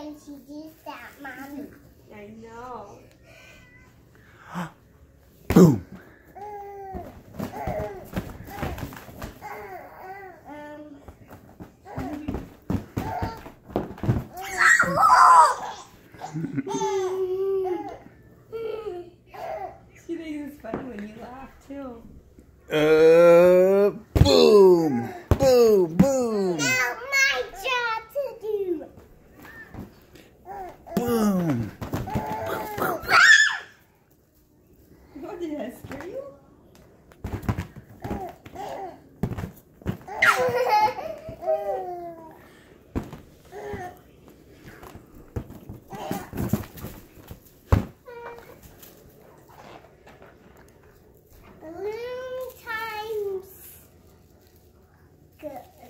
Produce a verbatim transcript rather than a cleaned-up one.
when she does that, Mommy. I know. Boom. She thinks it's funny when you laugh too. Uh, boom, boom, boom. Now my job to do. Boom. What, did that scare you? Balloon times good.